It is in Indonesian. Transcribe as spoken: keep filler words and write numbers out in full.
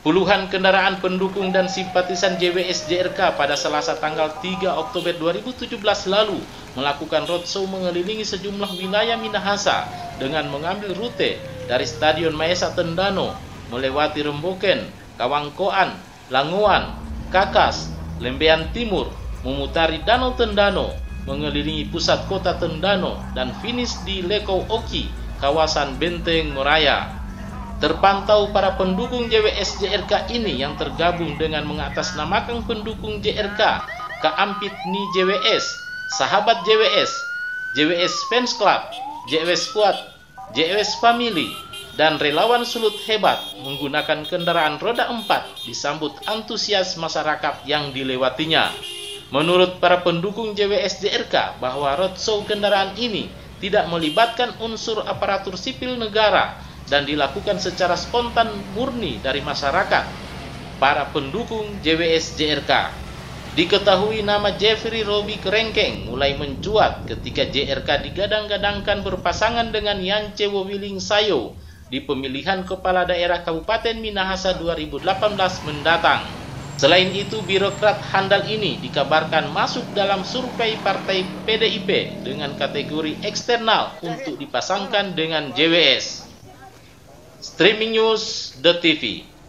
Puluhan kendaraan pendukung dan simpatisan J W S J R K pada Selasa tanggal tiga Oktober dua ribu tujuh belas lalu melakukan roadshow mengelilingi sejumlah wilayah Minahasa dengan mengambil rute dari Stadion Maesa Tendano, melewati Remboken, Kawangkoan, Langoan, Kakas, Lembean Timur, memutari Danau Tendano, mengelilingi pusat kota Tendano, dan finish di Lekau Oki, kawasan Benteng Moraya. Terpantau para pendukung J W S J R K ini yang tergabung dengan mengatasnamakan pendukung J R K, Kaampit Ni J W S, Sahabat J W S, J W S Fans Club, J W S Squad, J W S Family, dan relawan Sulut Hebat menggunakan kendaraan roda empat disambut antusias masyarakat yang dilewatinya. Menurut para pendukung J W S J R K bahwa roadshow kendaraan ini tidak melibatkan unsur aparatur sipil negara dan dilakukan secara spontan murni dari masyarakat, para pendukung J W S J R K. Diketahui nama Jeffrey Robi Kerengkeng mulai mencuat ketika J R K digadang-gadangkan berpasangan dengan Yance Wowiling Sayo di pemilihan kepala daerah Kabupaten Minahasa dua ribu delapan belas mendatang. Selain itu, birokrat handal ini dikabarkan masuk dalam survei partai P D I P dengan kategori eksternal untuk dipasangkan dengan J W S. Streaming News dot T V